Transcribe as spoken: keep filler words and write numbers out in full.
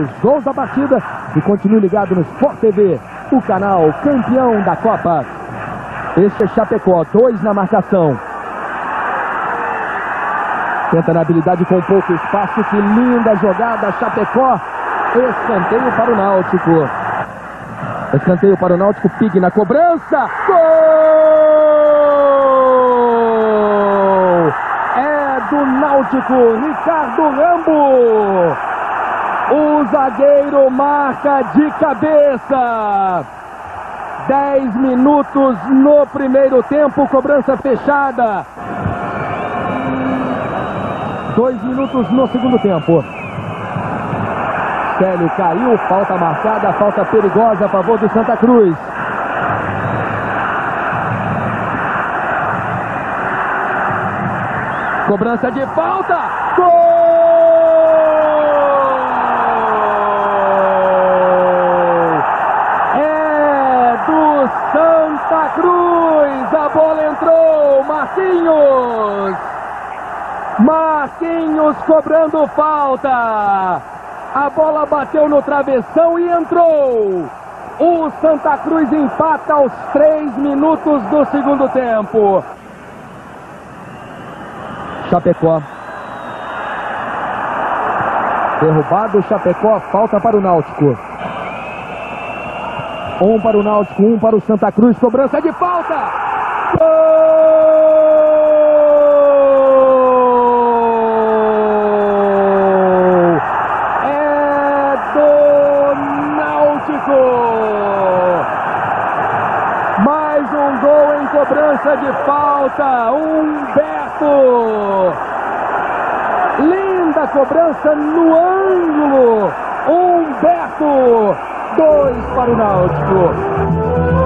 Os gols da partida e continue ligado no Sport T V, o canal campeão da Copa. Este é Chapecó, dois na marcação. Tenta na habilidade com pouco espaço, que linda jogada, Chapecó. Escanteio para o Náutico. Escanteio para o Náutico, Pig na cobrança. Gol! É do Náutico, Ricardo Rambo. O zagueiro marca de cabeça. dez minutos no primeiro tempo, cobrança fechada. dois minutos no segundo tempo. Célio caiu, falta marcada, falta perigosa a favor do Santa Cruz. Cobrança de falta. Gol! Santa Cruz, a bola entrou, Marquinhos, Marquinhos cobrando falta, a bola bateu no travessão e entrou. O Santa Cruz empata aos três minutos do segundo tempo. Chapecó, derrubado Chapecó, falta para o Náutico. Um para o Náutico, um para o Santa Cruz, cobrança de falta! Gol! É do Náutico! Mais um gol em cobrança de falta, Humberto! Linda cobrança no ângulo, Humberto! Dois para o Náutico.